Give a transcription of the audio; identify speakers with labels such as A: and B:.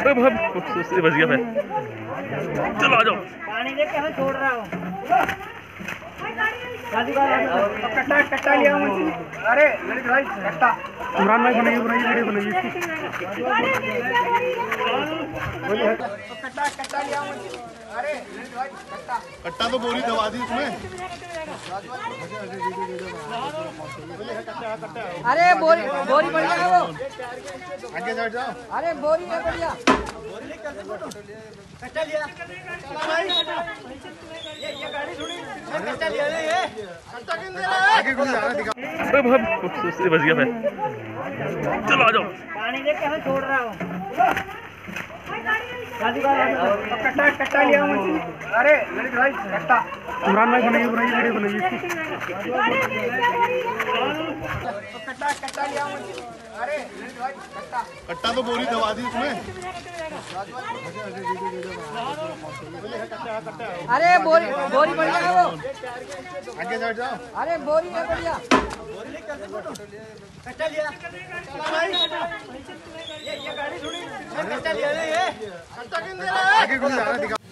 A: उससे बच गया मैं। चलो आ जाओ।
B: पानी देख के छोड़ रहा हूँ। कट्टा कट्टा लिया मुझे। अरे ललित भाई कट्टा।
C: इमरान भाई बनाइए वीडियो बनाइए
B: कट्टा कट्टा लिया मुझे। अरे ललित भाई कट्टा।
D: कट्टा तो बोरी दबा दी उसमें।
B: अरे बोरी बोरी बढ़िया है वो।
D: आगे जाओ जाओ।
B: अरे बोरी है बढ़िया। कट्टा लिया। ये गाड़ी थोड़ी कट्टा लिया ये। कट्टा किन दे रहा है?
D: आगे कौन जा रहा है दिखा।
A: उससे बच गया मैं। चलो आ जाओ।
B: पानी देख के छोड़ रहा हूँ। कट्टा कट्टा लिया मुझे। अरे ललित भाई कट्टा।
C: इमरान भाई बनाइए वीडियो बनाइए
B: कट्टा कट्टा लिया मुझे। अरे ललित भाई कट्टा।
D: कट्टा तो बोरी दबा दी उसमें।
B: अरे बोरी बोरी बढ़िया है वो।
D: आगे जाओ जाओ।
B: अरे बोरी है बढ़िया। कट्टा लिया। ये गाड़ी थोड़ी कट्टा लिया ये। कट्टा किन दे रहा है?
D: आगे कौन जा रहा है दिखा।